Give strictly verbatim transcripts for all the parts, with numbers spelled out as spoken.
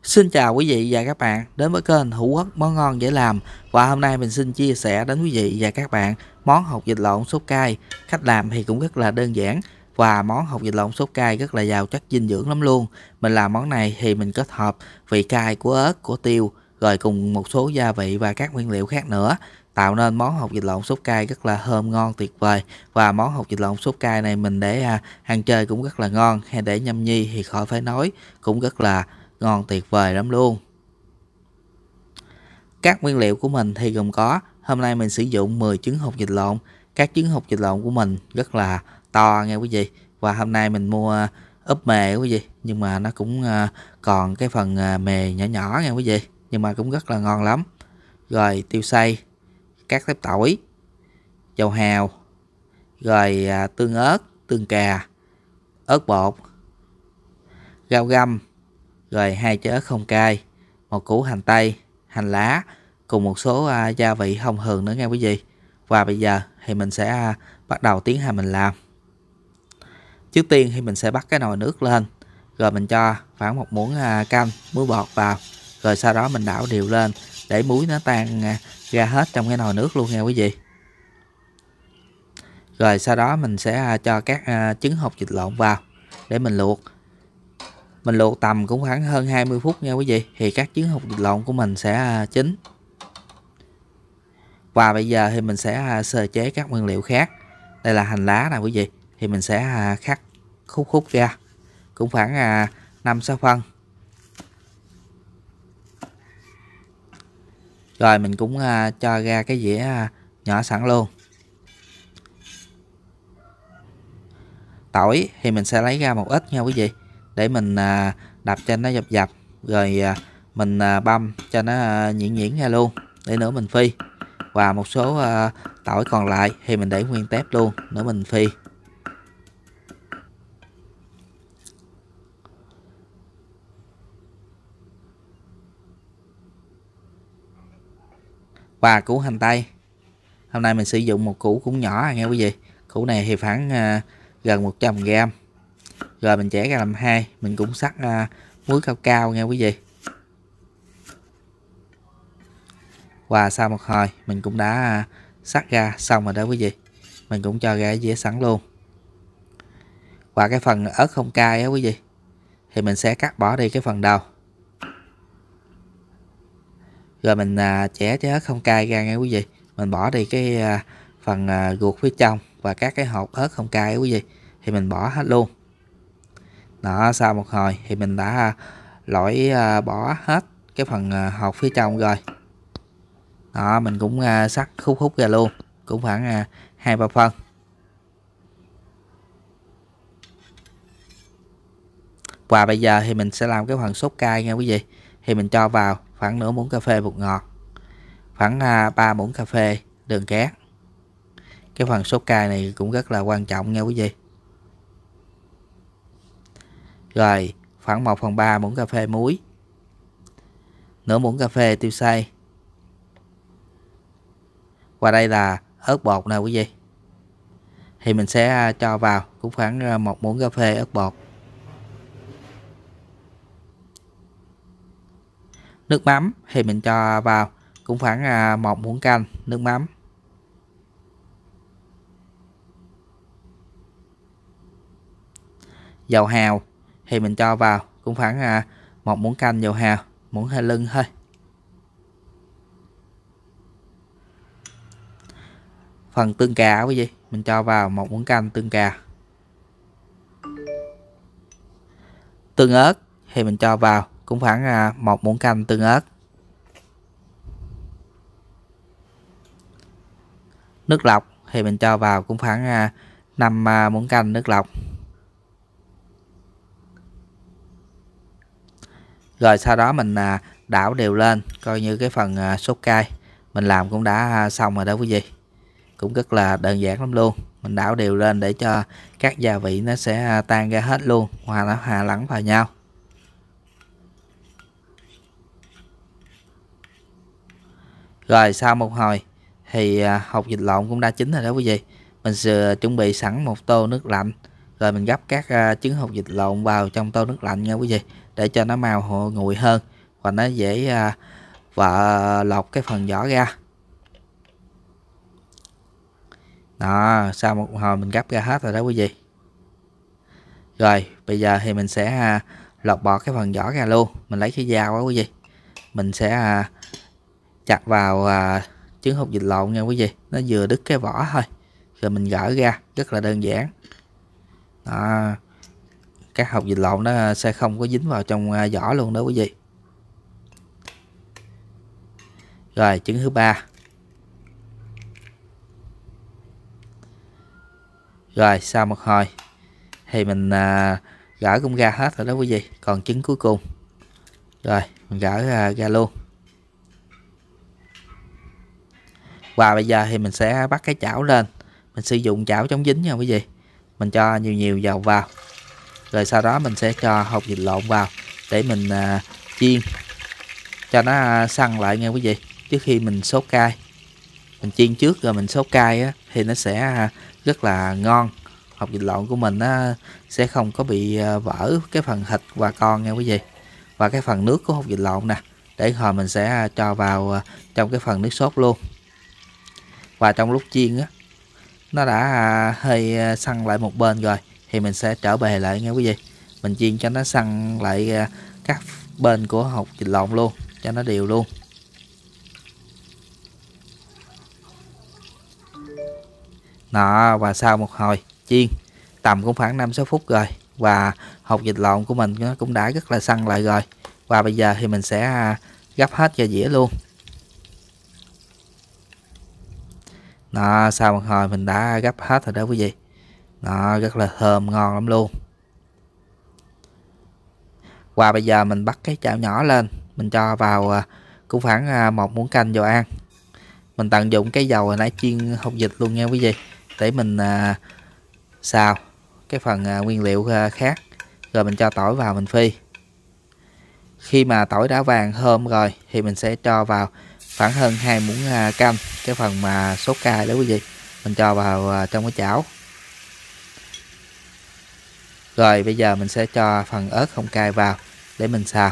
Xin chào quý vị và các bạn đến với kênh Hữu Quốc món ngon dễ làm. Và hôm nay mình xin chia sẻ đến quý vị và các bạn món hột vịt lộn sốt cay. Cách làm thì cũng rất là đơn giản, và món hột vịt lộn sốt cay rất là giàu chất dinh dưỡng lắm luôn. Mình làm món này thì mình kết hợp vị cay của ớt, của tiêu, rồi cùng một số gia vị và các nguyên liệu khác nữa, tạo nên món hột vịt lộn sốt cay rất là thơm ngon tuyệt vời. Và món hột vịt lộn sốt cay này mình để à, ăn chơi cũng rất là ngon, hay để nhâm nhi thì khỏi phải nói, cũng rất là ngon tuyệt vời lắm luôn. Các nguyên liệu của mình thì gồm có: hôm nay mình sử dụng mười trứng hột vịt lộn. Các trứng hột vịt lộn của mình rất là to nha quý vị. Và hôm nay mình mua úp mề quý vị, nhưng mà nó cũng còn cái phần mề nhỏ nhỏ nha quý vị, nhưng mà cũng rất là ngon lắm. Rồi tiêu xay, các tép tỏi, dầu hào, rồi tương ớt, tương cà, ớt bột, rau găm, rồi hai trái ớt không cay, một củ hành tây, hành lá, cùng một số uh, gia vị thông thường nữa nha quý vị. Và bây giờ thì mình sẽ uh, bắt đầu tiến hành mình làm. Trước tiên thì mình sẽ bắt cái nồi nước lên, rồi mình cho khoảng một muỗng uh, canh muối bọt vào, rồi sau đó mình đảo đều lên để muối nó tan uh, ra hết trong cái nồi nước luôn nha quý vị. Rồi sau đó mình sẽ uh, cho các uh, trứng hột vịt lộn vào để mình luộc. Mình luộc tầm cũng khoảng hơn hai mươi phút nha quý vị, thì các trứng hột vịt lộn của mình sẽ chín. Và bây giờ thì mình sẽ sơ chế các nguyên liệu khác. Đây là hành lá nè quý vị, thì mình sẽ cắt khúc khúc ra, cũng khoảng năm sáu phân. Rồi mình cũng cho ra cái dĩa nhỏ sẵn luôn. Tỏi thì mình sẽ lấy ra một ít nha quý vị, để mình đập cho nó dập dập, rồi mình băm cho nó nhuyễn nhuyễn ra luôn để nữa mình phi. Và một số tỏi còn lại thì mình để nguyên tép luôn nữa mình phi. Và củ hành tây, hôm nay mình sử dụng một củ cũng nhỏ nha quý vị. Củ này thì khoảng gần một trăm gram. Rồi mình chẻ ra làm hai, mình cũng sắc uh, muối cao cao nha quý vị. Và sau một hồi mình cũng đã uh, sắc ra xong rồi đó quý vị. Mình cũng cho ra dĩa sẵn luôn. Và cái phần ớt không cay á quý vị, thì mình sẽ cắt bỏ đi cái phần đầu. Rồi mình uh, chẻ trái ớt không cay ra nha quý vị. Mình bỏ đi cái uh, phần uh, ruột phía trong và các cái hột ớt không cay á quý vị, thì mình bỏ hết luôn. Đó, sau một hồi thì mình đã lỗi uh, bỏ hết cái phần uh, hột phía trong rồi. Đó, mình cũng uh, sắc khúc khúc ra luôn, cũng khoảng hai ba phân. Và bây giờ thì mình sẽ làm cái phần sốt cay nha quý vị. Thì mình cho vào khoảng nửa muỗng cà phê bột ngọt, khoảng uh, ba muỗng cà phê đường cát. Cái phần sốt cay này cũng rất là quan trọng nha quý vị. Rồi khoảng một phần ba muỗng cà phê muối, nửa muỗng cà phê tiêu xay. Và đây là ớt bột nè quý vị, thì mình sẽ cho vào cũng khoảng một muỗng cà phê ớt bột. Nước mắm thì mình cho vào cũng khoảng một muỗng canh nước mắm. Dầu hào thì mình cho vào cũng khoảng một muỗng canh dầu hào, muỗng hai lưng thôi. Phần tương cà quý vị, mình cho vào một muỗng canh tương cà. Tương ớt thì mình cho vào cũng khoảng một muỗng canh tương ớt. Nước lọc thì mình cho vào cũng khoảng năm muỗng canh nước lọc. Rồi sau đó mình đảo đều lên, coi như cái phần sốt cay mình làm cũng đã xong rồi đó quý vị. Cũng rất là đơn giản lắm luôn. Mình đảo đều lên để cho các gia vị nó sẽ tan ra hết luôn, hòa nó hòa lẫn vào nhau. Rồi sau một hồi thì hột vịt lộn cũng đã chín rồi đó quý vị. Mình sẽ chuẩn bị sẵn một tô nước lạnh, rồi mình gấp các trứng hột vịt lộn vào trong tô nước lạnh nha quý vị, để cho nó mau nguội hơn. và nó dễ à, vợ lột cái phần vỏ ra. Đó, sau một hồi mình gấp ra hết rồi đó quý vị. Rồi bây giờ thì mình sẽ à, lột bỏ cái phần vỏ ra luôn. Mình lấy cái dao đó quý vị, mình sẽ à, chặt vào à, trứng hột vịt lộn nha quý vị, nó vừa đứt cái vỏ thôi, rồi mình gỡ ra, rất là đơn giản. Đó, các hột vịt lộn nó sẽ không có dính vào trong à, vỏ luôn đó quý vị. Rồi trứng thứ ba. Rồi sau một hồi thì mình à, gỡ cũng ra hết rồi đó quý vị, còn trứng cuối cùng. Rồi mình gỡ ra, ra luôn. Và bây giờ thì mình sẽ bắt cái chảo lên, mình sử dụng chảo chống dính nha quý vị. Mình cho nhiều nhiều dầu vào, rồi sau đó mình sẽ cho hột vịt lộn vào để mình à, chiên cho nó à, săn lại nha quý vị. Trước khi mình sốt cay, mình chiên trước rồi mình sốt cay á, thì nó sẽ à, rất là ngon. Hột vịt lộn của mình nó sẽ không có bị à, vỡ cái phần thịt và con nha quý vị. Và cái phần nước của hột vịt lộn nè, để hồi mình sẽ à, cho vào à, trong cái phần nước sốt luôn. Và trong lúc chiên á, nó đã à, hơi à, săn lại một bên rồi thì mình sẽ trở bề lại nha quý vị. Mình chiên cho nó săn lại à, các bên của hột vịt lộn luôn, cho nó đều luôn. Đó, và sau một hồi chiên tầm cũng khoảng năm sáu phút rồi, và hột vịt lộn của mình nó cũng đã rất là săn lại rồi. Và bây giờ thì mình sẽ à, gấp hết ra dĩa luôn. Đó, sau một hồi mình đã gấp hết rồi đó quý vị. Đó, rất là thơm ngon lắm luôn. Và bây giờ mình bắt cái chảo nhỏ lên, mình cho vào à, cũng khoảng à, một muỗng canh dầu ăn. Mình tận dụng cái dầu hồi nãy chiên hột vịt luôn nha quý vị, để mình à, xào cái phần à, nguyên liệu à, khác. Rồi mình cho tỏi vào mình phi. Khi mà tỏi đã vàng thơm rồi thì mình sẽ cho vào khoảng hơn hai muỗng à, canh, cái phần mà sốt cay đó quý vị. Mình cho vào à, trong cái chảo. Rồi bây giờ mình sẽ cho phần ớt không cay vào để mình xào.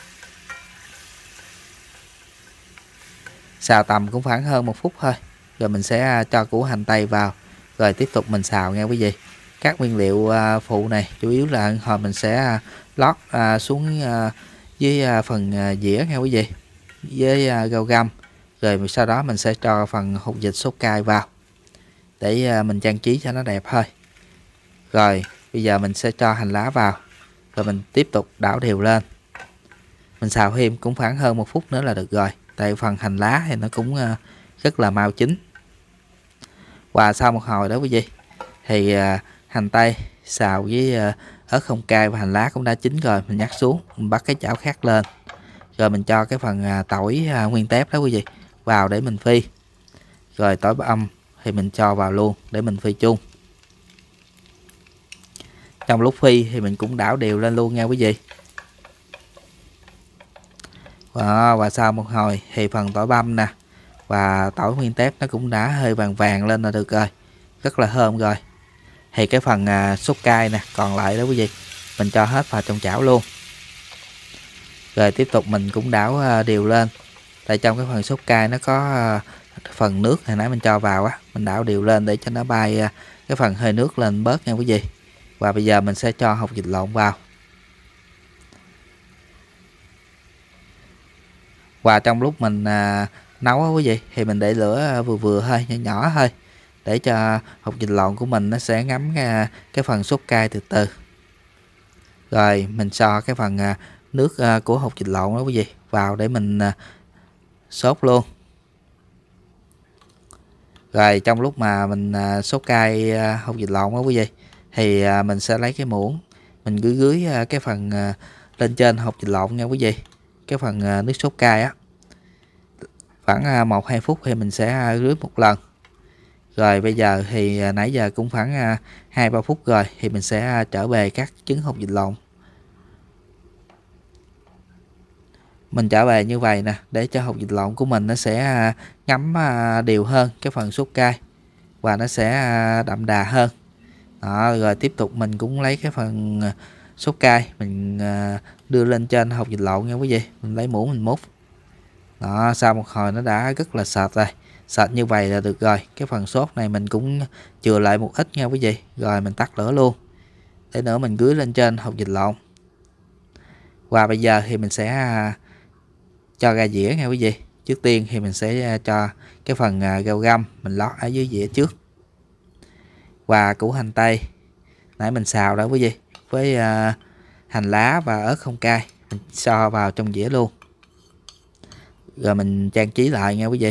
Xào tầm cũng khoảng hơn một phút thôi. Rồi mình sẽ cho củ hành tây vào, rồi tiếp tục mình xào nha quý vị. Các nguyên liệu phụ này chủ yếu là hồi mình sẽ lót xuống với phần dĩa nha quý vị, với rau găm. Rồi sau đó mình sẽ cho phần hột vịt sốt cay vào để mình trang trí cho nó đẹp thôi. Rồi bây giờ mình sẽ cho hành lá vào, rồi mình tiếp tục đảo đều lên. Mình xào thêm cũng khoảng hơn một phút nữa là được rồi, tại phần hành lá thì nó cũng rất là mau chín. Và sau một hồi đó quý vị thì hành tây xào với ớt không cay và hành lá cũng đã chín rồi. Mình nhắc xuống, mình bắt cái chảo khác lên, rồi mình cho cái phần tỏi nguyên tép đó quý vị vào để mình phi. Rồi tỏi âm thì mình cho vào luôn để mình phi chung. Trong lúc phi thì mình cũng đảo đều lên luôn nha quý vị. Và, và sau một hồi thì phần tỏi băm nè và tỏi nguyên tép nó cũng đã hơi vàng vàng lên là được rồi, rất là thơm rồi. Thì cái phần à, sốt cay nè còn lại đó quý vị, mình cho hết vào trong chảo luôn. Rồi tiếp tục mình cũng đảo à, đều lên, tại trong cái phần sốt cay nó có à, phần nước hồi nãy mình cho vào á, mình đảo đều lên để cho nó bay à, cái phần hơi nước lên bớt nha quý vị. Và bây giờ mình sẽ cho hột vịt lộn vào. Và trong lúc mình à, nấu á quý vị thì mình để lửa vừa vừa thôi, nhỏ nhỏ thôi, để cho hột vịt lộn của mình nó sẽ ngấm à, cái phần sốt cay từ từ. Rồi mình cho cái phần à, nước à, của hột vịt lộn đó quý vị vào để mình à, sốt luôn. Rồi trong lúc mà mình à, sốt cay à, hột vịt lộn đó quý vị thì à, mình sẽ lấy cái muỗng, mình gửi gửi à, cái phần à, lên trên hột vịt lộn nha quý vị, cái phần à, nước sốt cay á, khoảng một hai phút thì mình sẽ rưới một lần. Rồi bây giờ thì à, nãy giờ cũng khoảng à, hai ba phút rồi thì mình sẽ à, trở về các trứng hột vịt lộn. Mình trở về như vậy nè, để cho hột vịt lộn của mình nó sẽ à, ngấm à, đều hơn cái phần sốt cay và nó sẽ à, đậm đà hơn. Đó, rồi tiếp tục mình cũng lấy cái phần à, sốt cay mình à, đưa lên trên hột vịt lộn nha quý vị. Mình lấy muỗng mình múc. Đó, sau một hồi nó đã rất là sệt rồi. Sệt như vậy là được rồi. Cái phần sốt này mình cũng chừa lại một ít nha quý vị. Rồi mình tắt lửa luôn. Để nữa mình rưới lên trên hột vịt lộn. Và bây giờ thì mình sẽ cho ra dĩa nha quý vị. Trước tiên thì mình sẽ cho cái phần rau găm mình lót ở dưới dĩa trước. Và củ hành tây nãy mình xào đó quý vị, với uh, hành lá và ớt không cay mình cho vào trong dĩa luôn. Rồi mình trang trí lại nha quý vị.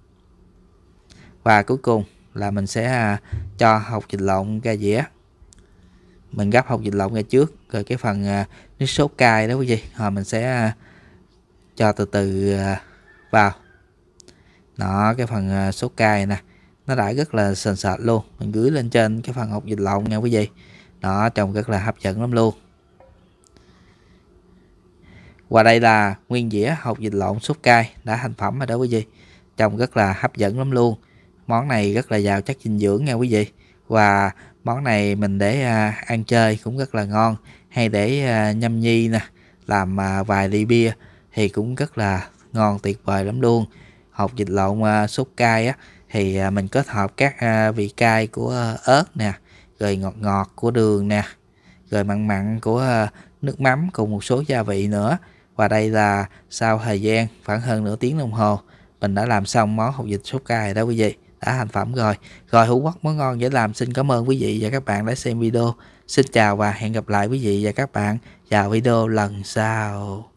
Và cuối cùng là mình sẽ uh, cho hột vịt lộn ra dĩa. Mình gắp hột vịt lộn ra trước, rồi cái phần uh, nước sốt cay đó quý vị, rồi mình sẽ uh, cho từ từ uh, vào. Đó, cái phần uh, sốt cay nè, nó đã rất là sền sệt luôn. Mình gửi lên trên cái phần hột vịt lộn nha quý vị. Đó, trông rất là hấp dẫn lắm luôn. Và đây là nguyên dĩa hột vịt lộn sốt cay đã thành phẩm rồi đó quý vị. Trông rất là hấp dẫn lắm luôn. Món này rất là giàu chất dinh dưỡng nha quý vị. Và món này mình để à, ăn chơi cũng rất là ngon. Hay để à, nhâm nhi nè, làm à, vài ly bia thì cũng rất là ngon tuyệt vời lắm luôn. Hột vịt lộn à, sốt cay á, thì à, mình kết hợp các à, vị cay của à, ớt nè, rồi ngọt ngọt của đường nè, rồi mặn mặn của à, nước mắm cùng một số gia vị nữa. Và đây là sau thời gian khoảng hơn nửa tiếng đồng hồ mình đã làm xong món hột vịt sốt cay đó quý vị, đã thành phẩm rồi. Rồi Hữu Quốc món ngon dễ làm xin cảm ơn quý vị và các bạn đã xem video. Xin chào và hẹn gặp lại quý vị và các bạn vào video lần sau.